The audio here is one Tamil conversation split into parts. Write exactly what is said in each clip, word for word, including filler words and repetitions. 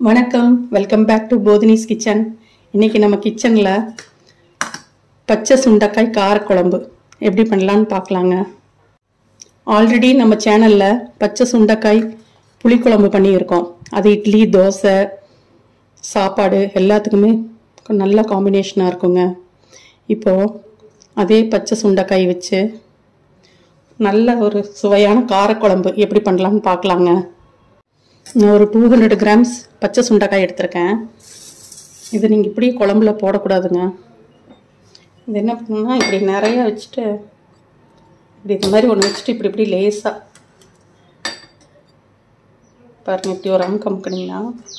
வணக்கம், welcome back to Bodhini's kitchen. இன்றைக்கி நம்ம கிச்சனில் பச்சை சுண்டைக்காய் காரக்குழம்பு எப்படி பண்ணலான்னு பார்க்கலாங்க. ஆல்ரெடி நம்ம சேனலில் பச்சை சுண்டைக்காய் புளிக்குழம்பு பண்ணியிருக்கோம். அது இட்லி, தோசை, சாப்பாடு எல்லாத்துக்குமே நல்ல காம்பினேஷனாக இருக்குங்க. இப்போது அதே பச்சை சுண்டைக்காய் வச்சு நல்ல ஒரு சுவையான காரக்குழம்பு எப்படி பண்ணலான்னு பார்க்கலாங்க. நான் ஒரு டூ ஹண்ட்ரட் கிராம்ஸ் பச்சை சுண்டைக்காய் எடுத்திருக்கேன். இது நீங்கள் இப்படி குழம்புல போடக்கூடாதுங்க. இது என்ன பண்ணுன்னா, இப்படி நிறைய வச்சுட்டு இப்படி இந்த மாதிரி ஒன்று வச்சுட்டு இப்படி இப்படி லேசாக பாருங்கள், இப்படி ஒரு அமுக்கு அமுக்குனிங்கன்னா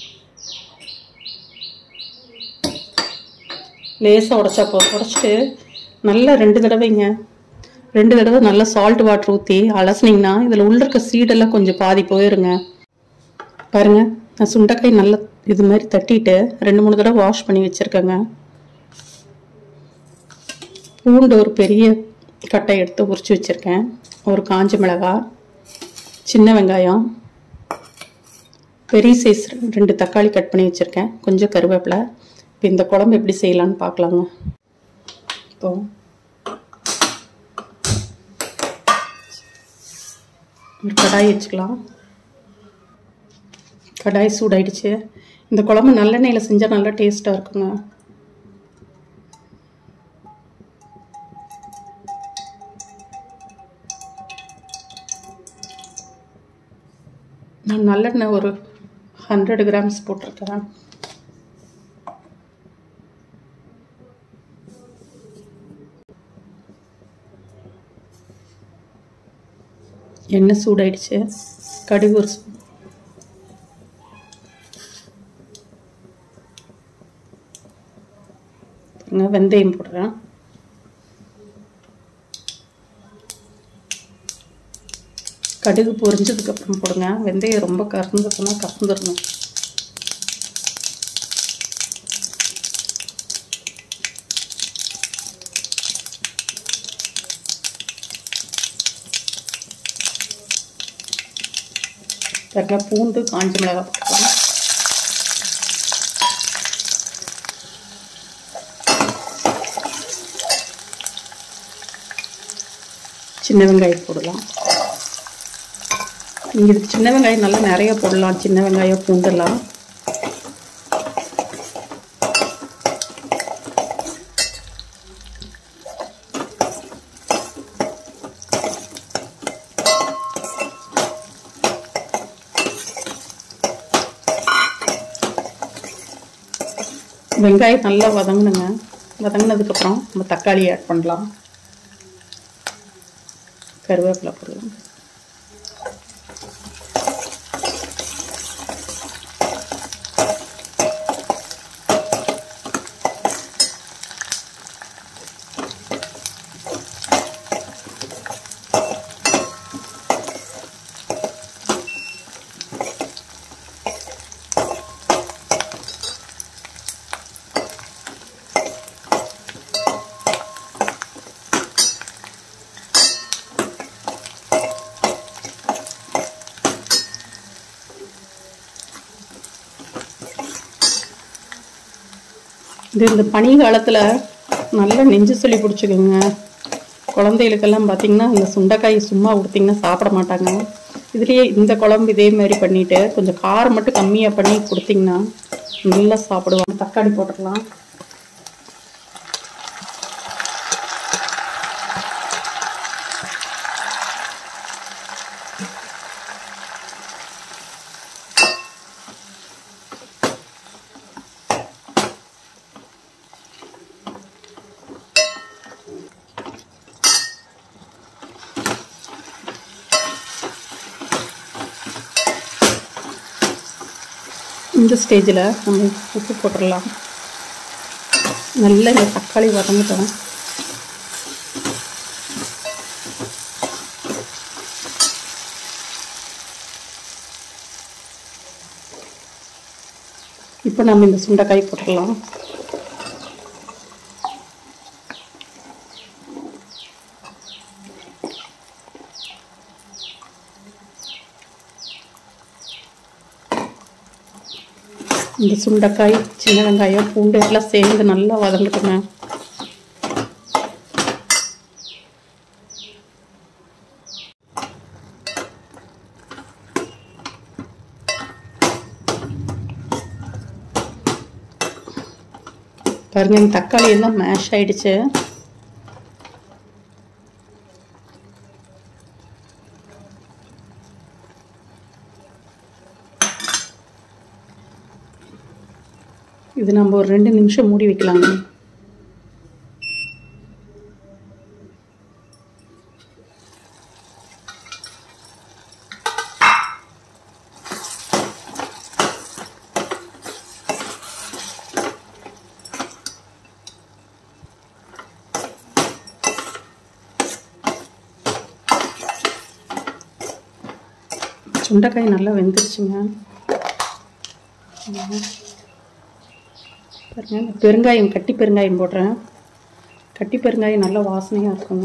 லேசாக உடச்சா போதும். உடச்சிட்டு நல்லா ரெண்டு தடவைங்க ரெண்டு தடவை நல்லா சால்ட் வாட்டர் ஊற்றி அலசினீங்கன்னா இதில் உள்ள இருக்க சீடெல்லாம் கொஞ்சம் பாதி போயிருங்க. பாருங்கள், நான் சுண்டைக்காய் நல்லா இது மாதிரி தட்டிட்டு ரெண்டு மூணு தடவை வாஷ் பண்ணி வச்சுருக்கேங்க. பூண்டு ஒரு பெரிய கட்டை எடுத்து உரிச்சு வச்சுருக்கேன். ஒரு காஞ்ச மிளகாய், சின்ன வெங்காயம், பெரிய சைஸ் ரெண்டு தக்காளி கட் பண்ணி வச்சுருக்கேன், கொஞ்சம் கருவேப்பிலை. இப்போ இந்த குழம்பு எப்படி செய்யலான்னு பார்க்கலாங்க. இப்போ ஒரு கடாய் வச்சுக்கலாம். கடாய் சூடாயிடுச்சு. இந்த குழம்பு நல்லெண்ணெயில் செஞ்சால் நல்லா டேஸ்ட்டாக இருக்குங்க. நான் நல்லெண்ணெய் ஒரு ஹண்ட்ரட் கிராம்ஸ் போட்டிருக்கேன். எண்ணெய் சூடாயிடுச்சு. கடுகு ஒரு வெந்தயம் போடுறேன். கடுகு பொரிஞ்சதுக்கு அப்புறம் போடுங்க. வெந்தயம் ரொம்ப கறந்துச்சுன்னா கறந்துடணும். பாருங்க, பூண்டு, காஞ்ச மிளகாய் போட்டுக்கலாம். சின்ன வெங்காயம் போடலாம். நீங்கள் இதுக்கு சின்ன வெங்காயம் நல்லா நிறைய போடலாம். சின்ன வெங்காயம், பூண்டெல்லாம். வெங்காயம் நல்லா வதங்கணுங்க. வதங்கினதுக்கப்புறம் நம்ம தக்காளி ஆட் பண்ணலாம். கருவேப்பிலை போடலாம். இது இந்த பனி காலத்தில் நல்லா நெஞ்சு சொல்லி பிடிச்சிக்கோங்க. குழந்தைகளுக்கெல்லாம் பார்த்திங்கன்னா இந்த சுண்டைக்காய் சும்மா கொடுத்திங்கன்னா சாப்பிட மாட்டாங்க. இதுலேயே இந்த குழம்பு இதே மாதிரி பண்ணிவிட்டு கொஞ்சம் காரம் மட்டும் கம்மியாக பண்ணி கொடுத்திங்கன்னா நல்லா சாப்பிடுவாங்க. தக்காளி போட்டுக்கலாம். இந்த ஸ்டேஜில் நம்ம உப்பு போட்டுடலாம். நல்லா இந்த தக்காளி வதங்கிட்டோம். இப்போ நம்ம இந்த சுண்டைக்காய் போட்டுடலாம். இந்த சுண்டைக்காய் சின்ன வெங்காயம் பூண்டு எல்லாம் சேர்ந்து நல்லா வதங்கட்டுங்க. பாருங்க இந்த தக்காளி எல்லாம் மேஷ் ஆயிடுச்சு. இது நம்ம ஒரு ரெண்டு நிமிஷம் மூடி வைக்கலாங்க. சுண்டைக்காய் நல்லா வெந்துருச்சுங்க. பாருங்க பெருங்காயம் கட்டி பெருங்காயம் போடுறேன். கட்டி பெருங்காயம் நல்லா வாசனையாக இருக்குங்க.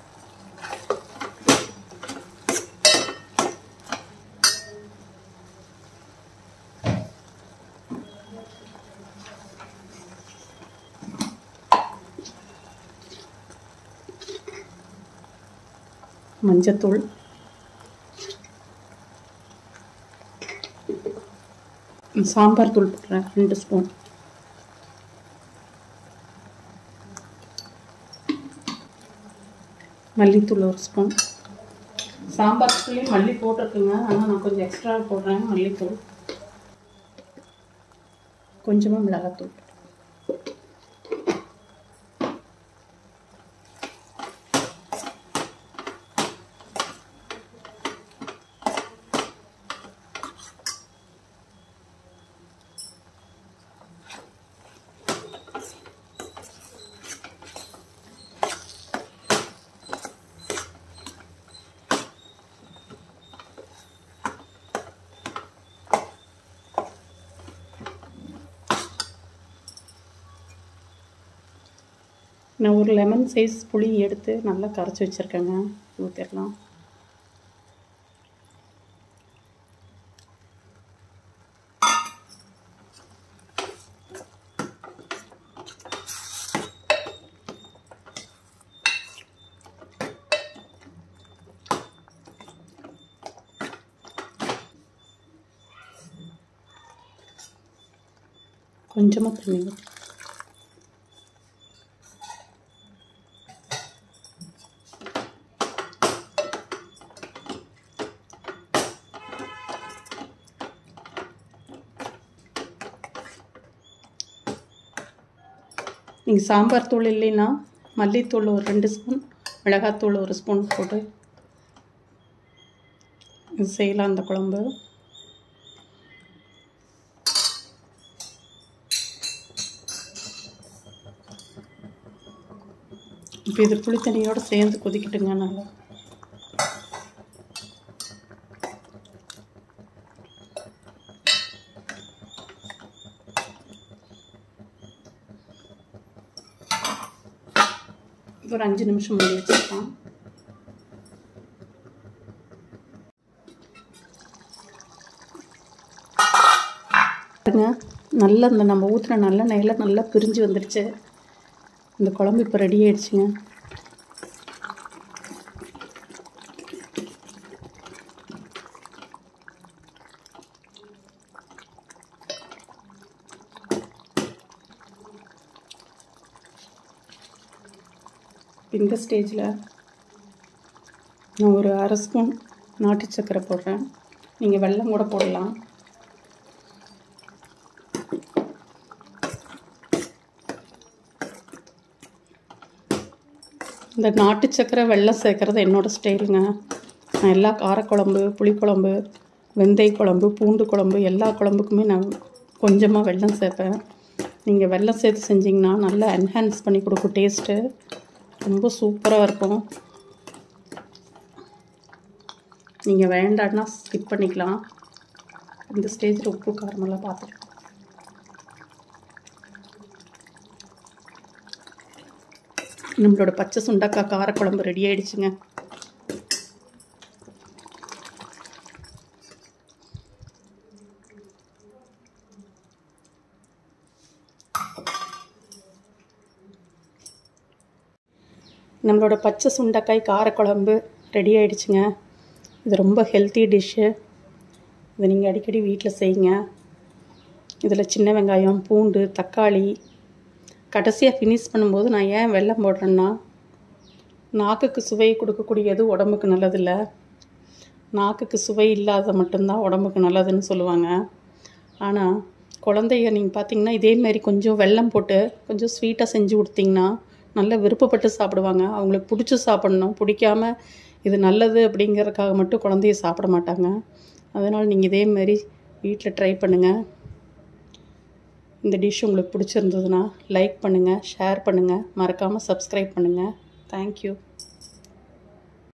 மஞ்சத்தூள், சாம்பார் தூள் போடுறேன் ரெண்டு ஸ்பூன், மல்லித்தூள் ஒரு ஸ்பூன். சாம்பார் தூள்லேயும் மல்லி போட்டிருக்குங்க, ஆனால் நான் கொஞ்சம் எக்ஸ்ட்ரா போடுறேன் மல்லித்தூள். கொஞ்சமாக மிளகாத்தூள். நான் ஒரு லெமன் சைஸ் புளி எடுத்து நல்லா கரைச்சி வச்சுருக்கேங்க, ஊற்றிடலாம். கொஞ்சமாக தண்ணி ஊற்றி நீங்கள் சாம்பார் தூள் இல்லைன்னா மல்லித்தூள் ஒரு ரெண்டு ஸ்பூன், மிளகாத்தூள் ஒரு ஸ்பூன் போட்டு இது செய்யலாம் அந்த குழம்பு. இப்போ இது புளி தண்ணியோடு சேர்ந்து கொதிக்கிட்டுங்க நல்லா. ஒரு அஞ்சு நிமிஷம் மூடி வச்சுக்கலாம். நல்லா இந்த நம்ம ஊற்றின நல்ல நெய்யில் நல்லா பிரிஞ்சு வந்துடுச்சு. இந்த குழம்பு இப்போ ரெடி ஆயிடுச்சுங்க. இந்த ஸ்டேஜில் நான் ஒரு அரை ஸ்பூன் நாட்டு சர்க்கரை போடுறேன். நீங்கள் வெல்லம் கூட போடலாம். இந்த நாட்டு சர்க்கரை வெல்லம் சேர்க்குறது என்னோடய ஸ்டைலுங்க. நான் எல்லா காரக்குழம்பு, புளிக்குழம்பு, வெந்தய குழம்பு, பூண்டு குழம்பு எல்லா குழம்புக்குமே நான் கொஞ்சமாக வெல்லம் சேர்ப்பேன். நீங்கள் வெல்லம் சேர்த்து செஞ்சிங்கன்னா நல்லா என்ஹான்ஸ் பண்ணி கொடுக்கும் டேஸ்ட்டு. ரொம்ப சூப்பராக இருக்கும். நீங்கள் வேண்டான்னா ஸ்கிப் பண்ணிக்கலாம். இந்த ஸ்டேஜில் உப்பு காரமெல்லாம் பார்த்துட்டு நம்மளோட பச்சை சுண்டைக்காய் காரக்குழம்பு ரெடி ஆயிடுச்சுங்க. நம்மளோட பச்சை சுண்டைக்காய் காரக்குழம்பு ரெடி ஆகிடுச்சுங்க. இது ரொம்ப ஹெல்த்தி டிஷ்ஷு. இதை நீங்கள் அடிக்கடி வீட்டில் செய்யுங்க. இதில் சின்ன வெங்காயம், பூண்டு, தக்காளி கடைசியாக ஃபினிஷ் பண்ணும்போது நான் ஏன் வெல்லம் போடுறேன்னா, நாக்குக்கு சுவை கொடுக்கக்கூடியது உடம்புக்கு நல்லதில்லை. நாக்குக்கு சுவை இல்லாத மட்டும்தான் உடம்புக்கு நல்லதுன்னு சொல்லுவாங்க. ஆனால் குழந்தைய நீங்கள் பார்த்தீங்கன்னா இதேமாரி கொஞ்சம் வெல்லம் போட்டு கொஞ்சம் ஸ்வீட்டாக செஞ்சு கொடுத்தீங்கன்னா நல்லா விருப்பப்பட்டு சாப்பிடுவாங்க. அவங்களுக்கு பிடிச்சி சாப்பிட்ணும், பிடிக்காமல் இது நல்லது அப்படிங்கிறதுக்காக மட்டும் குழந்தைய சாப்பிட மாட்டாங்க. அதனால் நீங்கள் இதேமாரி வீட்டில் ட்ரை பண்ணுங்கள். இந்த டிஷ் உங்களுக்கு பிடிச்சிருந்ததுன்னா லைக் பண்ணுங்கள், ஷேர் பண்ணுங்கள், மறக்காமல் சப்ஸ்கிரைப் பண்ணுங்கள். தேங்க்யூ.